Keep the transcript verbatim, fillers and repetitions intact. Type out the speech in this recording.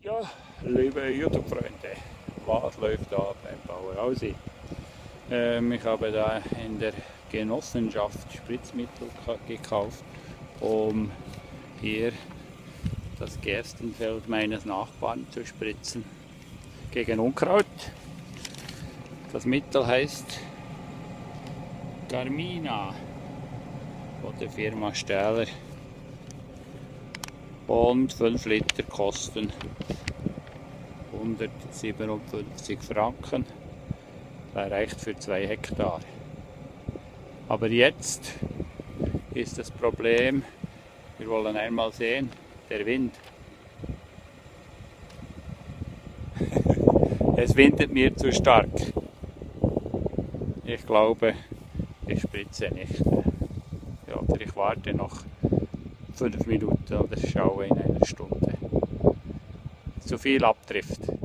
Ja, liebe YouTube-Freunde, was läuft da beim Bauer Ausi? Ähm, ich habe da in der Genossenschaft Spritzmittel gekauft, um hier das Gerstenfeld meines Nachbarn zu spritzen gegen Unkraut. Das Mittel heißt Carmina von der Firma Stähler und fünf Liter kosten hundertsiebenundfünfzig Franken. Das reicht für zwei Hektar. Aber jetzt ist das Problem, wir wollen einmal sehen, der Wind. Es windet mir zu stark. Ich glaube, ich spritze nicht. Ja, oder ich warte noch fünf Minuten oder schaue in einer Stunde. Zu viel abtrifft.